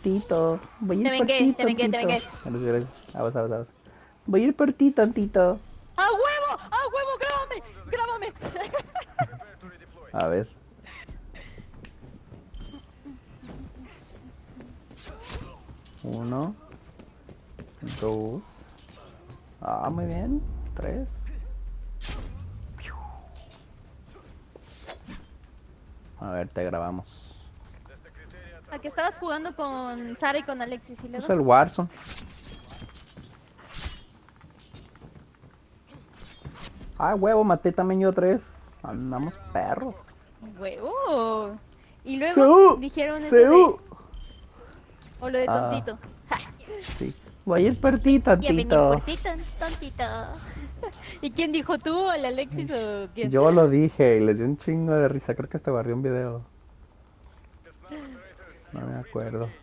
tantito. Voy a ir Te por vengué, ti te vengué, te tantito. vengué. Gracias, gracias. Avanza. Voy a ir por ti tantito. ¡A huevo! ¡A huevo! ¡Grábame! ¡Grábame! A ver. Uno. Dos. Ah, muy bien. Tres. A ver, te grabamos. A que estabas jugando con Sara y con Alexis y Es luego. el Warzone. Ah, huevo, maté también yo tres. Andamos perros. ¡Huevo! Y luego ¡Seu! dijeron eso de. ¡Seu! O lo de Ah, tontito. ¡Ja! sí. Voy a ir por ti Voy a venir por tantito. ti, tontito. ¿Y quién dijo tú? ¿El Alexis o quién? Yo lo dije y les dio un chingo de risa. Creo que hasta guardé un video. No me acuerdo.